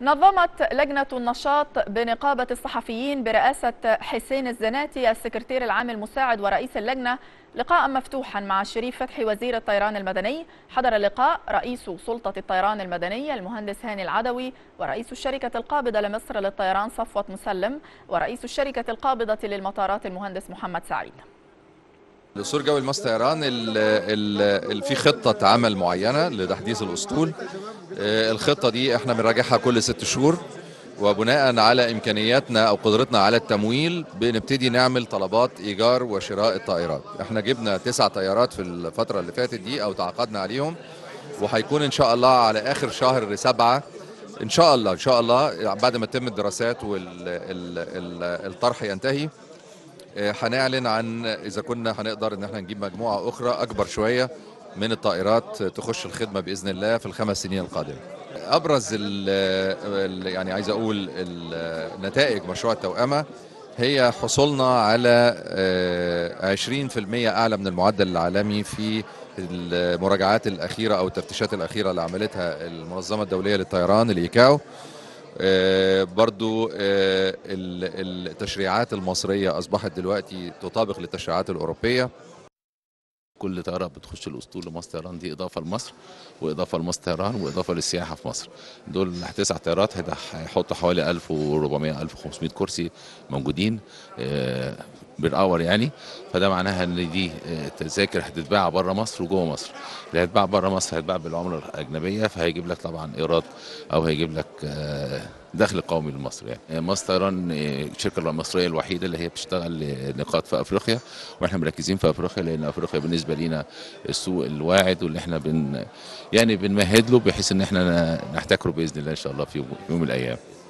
نظمت لجنة النشاط بنقابة الصحفيين برئاسة حسين الزناتي السكرتير العام المساعد ورئيس اللجنة لقاء مفتوحا مع شريف فتحي وزير الطيران المدني. حضر اللقاء رئيس سلطة الطيران المدني المهندس هاني العدوي، ورئيس الشركة القابضة لمصر للطيران صفوت مسلم، ورئيس الشركة القابضة للمطارات المهندس محمد سعيد. الأسطول الجوي لمصر طيران في خطة عمل معينة لتحديث الأسطول. الخطة دي احنا بنراجعها كل 6 شهور، وبناء على إمكانياتنا أو قدرتنا على التمويل بنبتدي نعمل طلبات إيجار وشراء الطائرات. احنا جبنا 9 طيارات في الفترة اللي فاتت دي أو تعاقدنا عليهم، وهيكون إن شاء الله على آخر شهر 7 إن شاء الله بعد ما تتم الدراسات والطرح ينتهي، هنعلن عن إذا كنا هنقدر إن احنا نجيب مجموعة أخرى أكبر شوية من الطائرات تخش الخدمة بإذن الله في ال5 سنين القادمة. أبرز يعني عايز أقول نتائج مشروع التوأمة هي حصولنا على 20% أعلى من المعدل العالمي في المراجعات الأخيرة أو التفتيشات الأخيرة اللي عملتها المنظمة الدولية للطيران الإيكاو. برضو التشريعات المصرية أصبحت دلوقتي تطابق للتشريعات الأوروبية. كل طيارة بتخش الأسطول لمصر طيران دي إضافة لمصر، وإضافة لمصر طيران، وإضافة للسياحة في مصر. دول 9 طيارات هيحطوا حوالي 1400 1500 كرسي موجودين بالأور يعني. فده معناها إن دي تذاكر هتتباع بره مصر وجوه مصر. اللي هتتباع بره مصر هتتباع بالعملة الأجنبية، فهيجيب لك طبعا إيراد أو هيجيب لك دخل قومي لمصر. يعني مصر طيران الشركه المصريه الوحيده اللي هي بتشتغل نقاط في افريقيا، واحنا مركزين في افريقيا لان افريقيا بالنسبه لنا السوق الواعد واللي احنا بنمهد له بحيث ان احنا نحتكره باذن الله ان شاء الله في يوم من الايام.